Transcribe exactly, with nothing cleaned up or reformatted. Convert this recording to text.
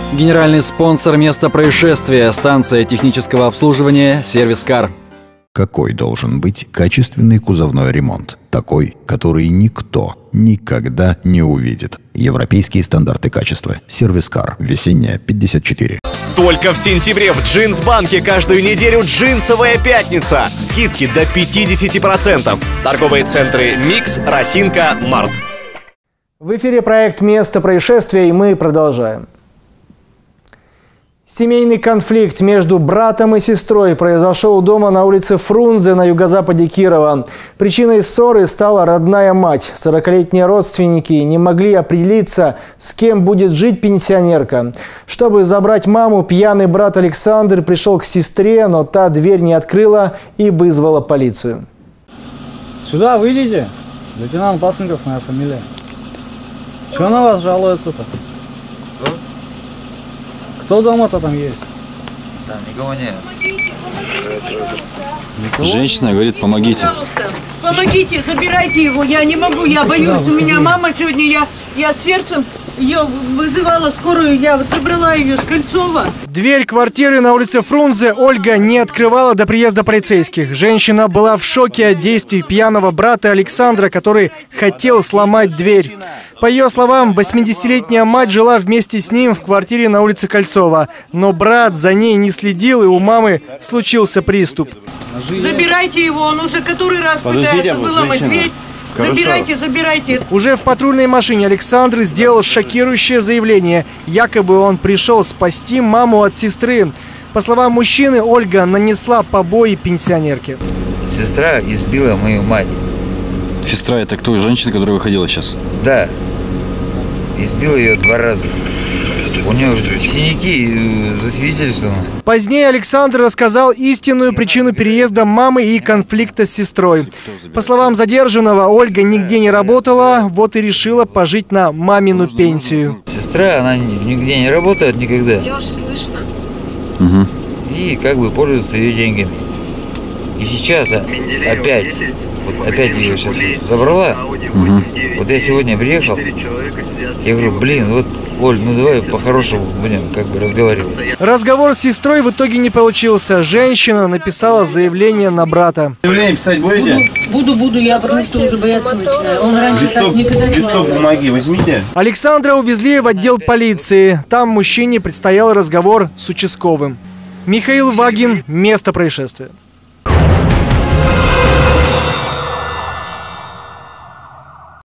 Генеральный спонсор места происшествия – станция технического обслуживания «Сервис Кар». Какой должен быть качественный кузовной ремонт? Такой, который никто никогда не увидит. Европейские стандарты качества. «Сервис Кар». Весенняя, пятьдесят четыре. Только в сентябре в Джинс-банке каждую неделю джинсовая пятница. Скидки до пятидесяти процентов. Торговые центры «Микс», «Росинка», «Март». В эфире проект «Место происшествия», и мы продолжаем. Семейный конфликт между братом и сестрой произошел дома на улице Фрунзе на юго-западе Кирова. Причиной ссоры стала родная мать. сорокалетние родственники не могли определиться, с кем будет жить пенсионерка. Чтобы забрать маму, пьяный брат Александр пришел к сестре, но та дверь не открыла и вызвала полицию. Сюда выйдите. Лейтенант Пасынков, моя фамилия. Чего на вас жалуются-то? Кто дома-то там есть? Там никого нет. Никого? Женщина говорит, помогите. Пожалуйста, помогите, забирайте его. Я не могу, я боюсь. У меня мама сегодня, я, я сердцем ее вызывала скорую, я забрала ее с Кольцова. Дверь квартиры на улице Фрунзе Ольга не открывала до приезда полицейских. Женщина была в шоке от действий пьяного брата Александра, который хотел сломать дверь. По ее словам, восьмидесятилетняя мать жила вместе с ним в квартире на улице Кольцова. Но брат за ней не следил, и у мамы случился приступ. Забирайте его, он уже который раз пытается выломать дверь. Забирайте, забирайте. Уже в патрульной машине Александр сделал шокирующее заявление. Якобы он пришел спасти маму от сестры. По словам мужчины, Ольга нанесла побои пенсионерке. Сестра избила мою мать. Сестра – это кто? Женщина, которая выходила сейчас? Да. Избила ее два раза. У нее синяки засвидетельствованы. Позднее Александр рассказал истинную причину переезда мамы и конфликта с сестрой. По словам задержанного, Ольга нигде не работала, вот и решила пожить на мамину пенсию. Сестра, она нигде не работает никогда. Угу. И как бы пользуется ее деньгами. И сейчас опять, вот опять ее сейчас забрала. Угу. Вот я сегодня приехал, я говорю, блин, вот, Оль, ну давай по-хорошему будем как бы разговаривать. Разговор с сестрой в итоге не получился. Женщина написала заявление на брата. Заявление писать будете? Буду, буду, буду, я потому что уже бояться начинаю. Он раньше Листок, так никогда не листок говорил. бумаги возьмите. Александра увезли в отдел полиции. Там мужчине предстоял разговор с участковым. Михаил Вагин. Место происшествия.